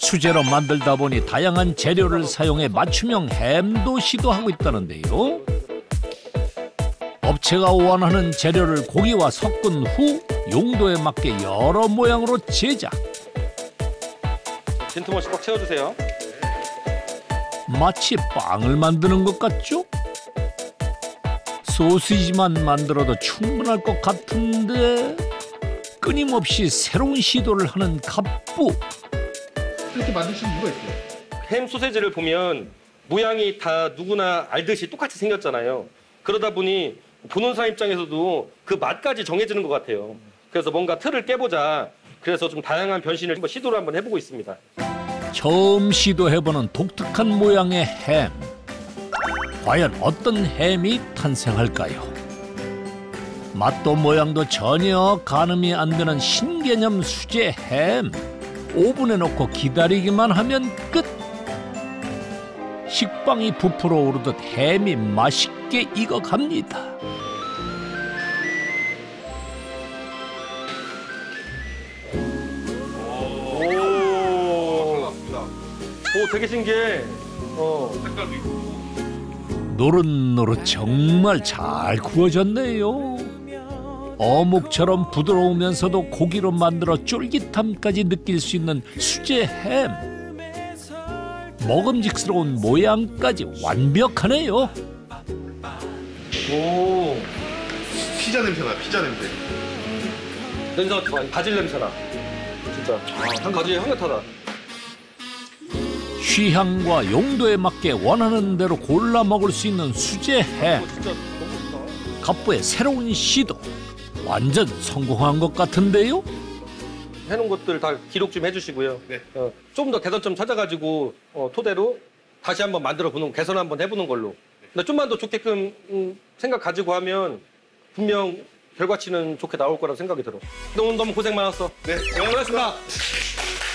수제로 만들다 보니 다양한 재료를 사용해 맞춤형 햄도 시도하고 있다는데요. 업체가 원하는 재료를 고기와 섞은 후 용도에 맞게 여러 모양으로 제작. 빈틈없이 꽉 채워주세요. 마치 빵을 만드는 것 같죠? 소시지만 만들어도 충분할 것 같은데 끊임없이 새로운 시도를 하는 갑부. 이렇게 만드신 이유가 있어요? 햄 소세지를 보면 모양이 다 누구나 알듯이 똑같이 생겼잖아요. 그러다 보니 보는 사람 입장에서도 그 맛까지 정해지는 것 같아요. 그래서 뭔가 틀을 깨보자. 그래서 좀 다양한 변신을 시도를 한번 해보고 있습니다. 처음 시도해보는 독특한 모양의 햄. 과연 어떤 햄이 탄생할까요? 맛도 모양도 전혀 가늠이 안 되는 신개념 수제 햄. 오븐에 넣고 기다리기만 하면 끝. 식빵이 부풀어 오르듯 햄이 맛있게 익어갑니다. 오, 되게 신기해. 색깔도 있고. 노릇노릇 정말 잘 구워졌네요. 어묵처럼 부드러우면서도 고기로 만들어 쫄깃함까지 느낄 수 있는 수제 햄. 먹음직스러운 모양까지 완벽하네요. 오, 피자 냄새나, 피자 냄새. 냄새가 좋아. 바질 냄새나. 진짜. 바질 향긋하다. 취향과 용도에 맞게 원하는 대로 골라 먹을 수 있는 수제 햄. 진짜 너무 좋다. 갑부의 새로운 시도. 완전 성공한 것 같은데요? 해놓은 것들 다 기록 좀 해주시고요. 네. 좀 더 개선점 찾아가지고 토대로 다시 한번 만들어 보는 개선 한번 해보는 걸로. 근데 좀만 더 좋게끔 생각 가지고 하면 분명 결과치는 좋게 나올 거라고 생각이 들어. 너무 고생 많았어. 네, 고맙습니다.